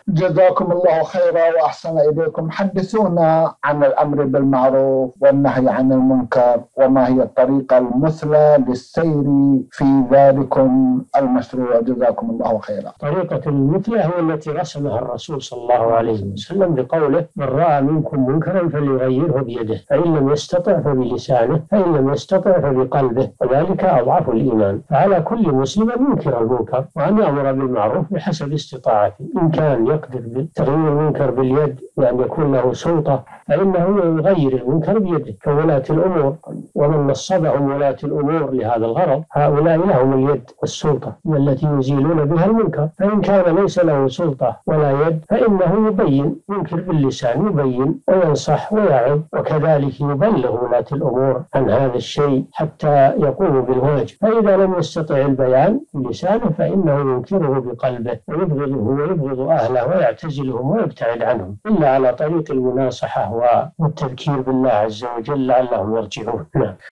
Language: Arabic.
جزاكم الله خيرا وأحسن إليكم. حدثونا عن الأمر بالمعروف والنهي عن المنكر، وما هي الطريقة المثلى للسير في ذلكم المشروع. جزاكم الله خيرا. طريقة المثلى هي التي رسمها الرسول صلى الله عليه وسلم بقوله: من رأى منكم منكرا فليغيره بيده، فإن لم يستطع فبلسانه، فإن لم يستطع فبقلبه، وذلك أضعف الإيمان. فعلى كل مسلم أن ينكر المنكر وأن يأمر بالمعروف بحسب استطاعته. إن كان يقدر بتغيير المنكر باليد وأن يكون له سلطة فإنه يغير المنكر بيده كولاة الأمور، ومن نصبهم ولاة الأمور لهذا الغرض هؤلاء لهم اليد والسلطة التي يزيلون بها المنكر. فإن كان ليس له سلطة ولا يد فإنه يبين، ينكر باللسان، يبين وينصح ويعظ، وكذلك يبلغ ولاة الأمور عن هذا الشيء حتى يقوموا بالواجب. فإذا لم يستطع البيان بلسانه فإنه ينكره بقلبه ويبغضه ويبغض أهله ويعتزلهم ويبتعد عنهم، إلا على طريق المناصحة والتذكير بالله عز وجل لعلهم يرجعون.